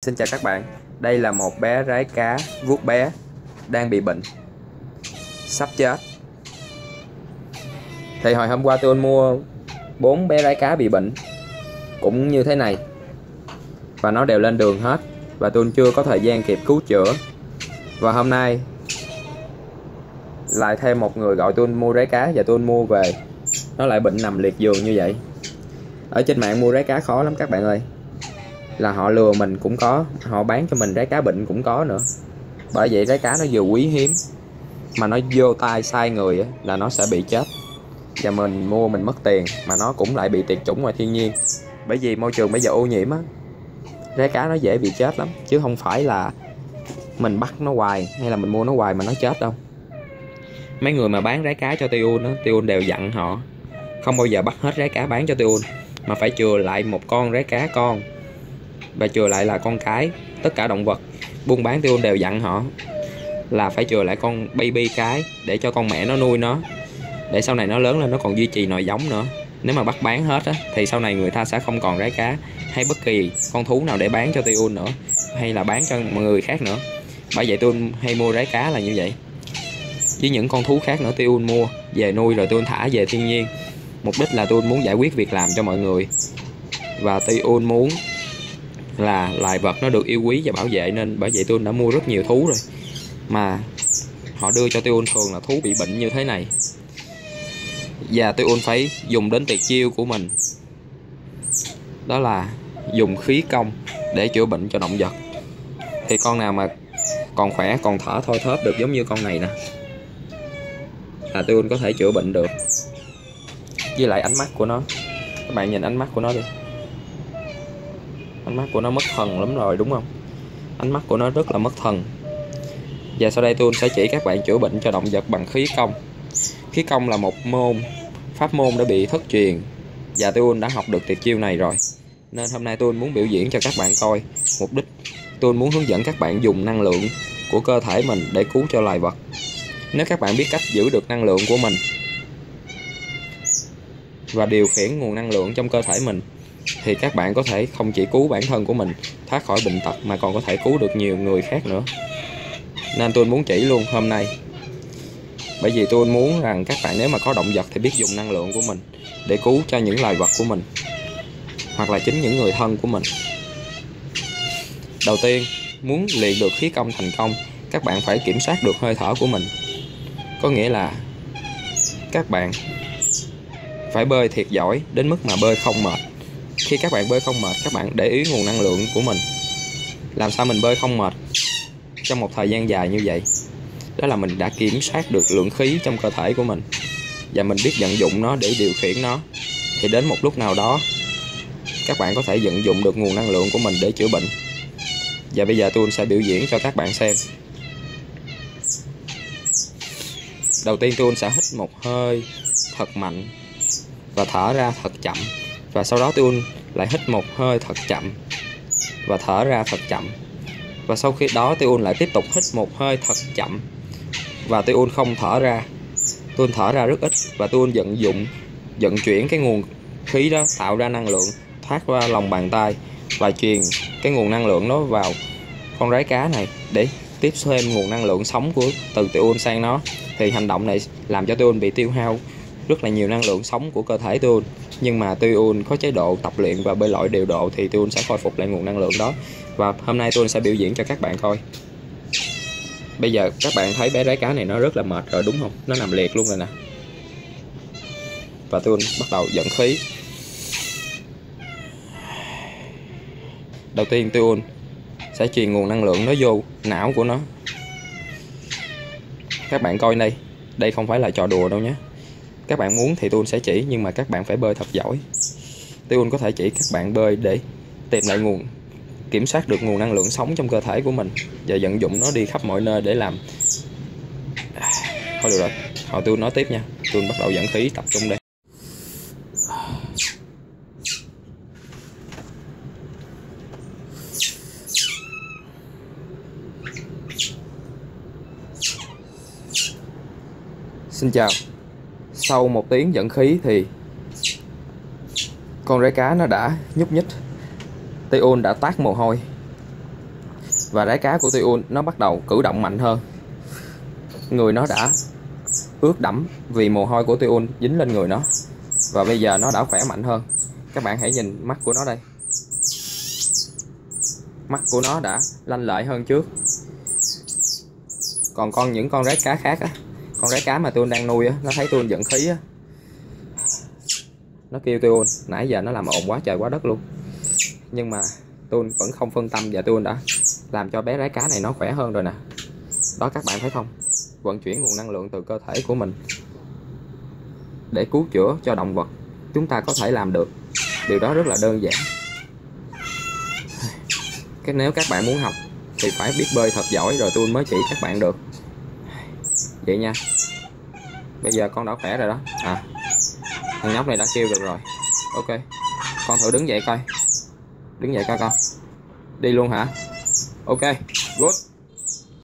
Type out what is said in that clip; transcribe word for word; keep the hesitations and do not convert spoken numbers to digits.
Xin chào các bạn, đây là một bé rái cá vuốt bé đang bị bệnh, sắp chết. Thì hồi hôm qua tôi mua bốn bé rái cá bị bệnh cũng như thế này, và nó đều lên đường hết, và tôi chưa có thời gian kịp cứu chữa. Và hôm nay lại thêm một người gọi tôi mua rái cá và tôi mua về, nó lại bệnh nằm liệt giường như vậy. Ở trên mạng mua rái cá khó lắm các bạn ơi, là họ lừa mình cũng có, họ bán cho mình rái cá bệnh cũng có nữa. Bởi vậy rái cá nó vừa quý hiếm mà nó vô tay sai người là nó sẽ bị chết, và mình mua mình mất tiền, mà nó cũng lại bị tuyệt chủng ngoài thiên nhiên. Bởi vì môi trường bây giờ ô nhiễm á, rái cá nó dễ bị chết lắm, chứ không phải là mình bắt nó hoài hay là mình mua nó hoài mà nó chết đâu. Mấy người mà bán rái cá cho Tiun á, Tiun đều dặn họ không bao giờ bắt hết rái cá bán cho Tiun, mà phải chừa lại một con rái cá con và chừa lại là con cái. Tất cả động vật buôn bán Tiun đều dặn họ là phải chừa lại con baby cái để cho con mẹ nó nuôi nó, để sau này nó lớn lên nó còn duy trì nòi giống nữa. Nếu mà bắt bán hết á, thì sau này người ta sẽ không còn rái cá hay bất kỳ con thú nào để bán cho Tiun nữa, hay là bán cho mọi người khác nữa. Bởi vậy tôi hay mua rái cá là như vậy. Với những con thú khác nữa Tiun mua về nuôi rồi Tiun thả về thiên nhiên. Mục đích là Tiun muốn giải quyết việc làm cho mọi người, và Tiun muốn là loài vật nó được yêu quý và bảo vệ, nên bởi vậy Tiun đã mua rất nhiều thú rồi. Mà họ đưa cho Tiun thường là thú bị bệnh như thế này, và Tiun phải dùng đến tuyệt chiêu của mình, đó là dùng khí công để chữa bệnh cho động vật. Thì con nào mà còn khỏe, còn thở thoi thóp được giống như con này nè, là Tiun có thể chữa bệnh được. Với lại ánh mắt của nó, các bạn nhìn ánh mắt của nó đi, ánh mắt của nó mất thần lắm rồi đúng không? Ánh mắt của nó rất là mất thần. Và sau đây tôi sẽ chỉ các bạn chữa bệnh cho động vật bằng khí công. Khí công là một môn pháp môn đã bị thất truyền, và tôi đã học được tuyệt chiêu này rồi, nên hôm nay tôi muốn biểu diễn cho các bạn coi. Mục đích tôi muốn hướng dẫn các bạn dùng năng lượng của cơ thể mình để cứu cho loài vật. Nếu các bạn biết cách giữ được năng lượng của mình và điều khiển nguồn năng lượng trong cơ thể mình, thì các bạn có thể không chỉ cứu bản thân của mình thoát khỏi bệnh tật, mà còn có thể cứu được nhiều người khác nữa. Nên tôi muốn chỉ luôn hôm nay, bởi vì tôi muốn rằng các bạn nếu mà có động vật thì biết dùng năng lượng của mình để cứu cho những loài vật của mình, hoặc là chính những người thân của mình. Đầu tiên, muốn luyện được khí công thành công, các bạn phải kiểm soát được hơi thở của mình. Có nghĩa là các bạn phải bơi thiệt giỏi đến mức mà bơi không mệt. Khi các bạn bơi không mệt, các bạn để ý nguồn năng lượng của mình. Làm sao mình bơi không mệt trong một thời gian dài như vậy? Đó là mình đã kiểm soát được lượng khí trong cơ thể của mình, và mình biết vận dụng nó để điều khiển nó. Thì đến một lúc nào đó, các bạn có thể vận dụng được nguồn năng lượng của mình để chữa bệnh. Và bây giờ tôi sẽ biểu diễn cho các bạn xem. Đầu tiên tôi sẽ hít một hơi thật mạnh và thở ra thật chậm. Và sau đó tôi lại hít một hơi thật chậm và thở ra thật chậm. Và sau khi đó tôi lại tiếp tục hít một hơi thật chậm, và tôi không thở ra. Tôi thở ra rất ít, và tôi vận dụng vận chuyển cái nguồn khí đó tạo ra năng lượng thoát qua lòng bàn tay, và truyền cái nguồn năng lượng đó vào con rái cá này để tiếp thêm nguồn năng lượng sống của từ Tiun sang nó. Thì hành động này làm cho Tiun bị tiêu hao rất là nhiều năng lượng sống của cơ thể Tiun, nhưng mà Tiun có chế độ tập luyện và bơi lội điều độ thì Tiun sẽ khôi phục lại nguồn năng lượng đó. Và hôm nay Tiun sẽ biểu diễn cho các bạn coi. Bây giờ các bạn thấy bé rái cá này nó rất là mệt rồi đúng không? Nó nằm liệt luôn rồi nè. Và Tiun bắt đầu dẫn khí. Đầu tiên Tiun sẽ truyền nguồn năng lượng nó vô não của nó. Các bạn coi đây, đây không phải là trò đùa đâu nhé. Các bạn muốn thì Tiun sẽ chỉ, nhưng mà các bạn phải bơi thật giỏi. Tiun có thể chỉ các bạn bơi để tìm lại nguồn, kiểm soát được nguồn năng lượng sống trong cơ thể của mình, và vận dụng nó đi khắp mọi nơi để làm. Thôi được rồi, hồi Tiun nói tiếp nha. Tiun bắt đầu dẫn khí, tập trung đây. Xin chào. Sau một tiếng dẫn khí thì con rái cá nó đã nhúc nhích. Tiun đã tát mồ hôi Và rái cá của Tuyun nó bắt đầu cử động mạnh hơn. Người nó đã ướt đẫm vì mồ hôi của Tuyun dính lên người nó. Và bây giờ nó đã khỏe mạnh hơn. Các bạn hãy nhìn mắt của nó đây. Mắt của nó đã lanh lợi hơn trước. Còn con những con rái cá khác á, con rái cá mà Tuyun đang nuôi á, nó thấy Tuyun giận khí á, nó kêu Tuyun, nãy giờ nó làm ồn quá trời quá đất luôn. Nhưng mà Tuyun vẫn không phân tâm và Tuyun đã làm cho bé rái cá này nó khỏe hơn rồi nè. Đó các bạn thấy không? Vận chuyển nguồn năng lượng từ cơ thể của mình để cứu chữa cho động vật, chúng ta có thể làm được. Điều đó rất là đơn giản. Cái nếu các bạn muốn học thì phải biết bơi thật giỏi rồi tôi mới chỉ các bạn được. Vậy nha. Bây giờ con đã khỏe rồi đó. À, thằng nhóc này đã kêu được rồi. Ok, con thử đứng dậy coi. Đứng dậy coi con. Đi luôn hả? Ok, good.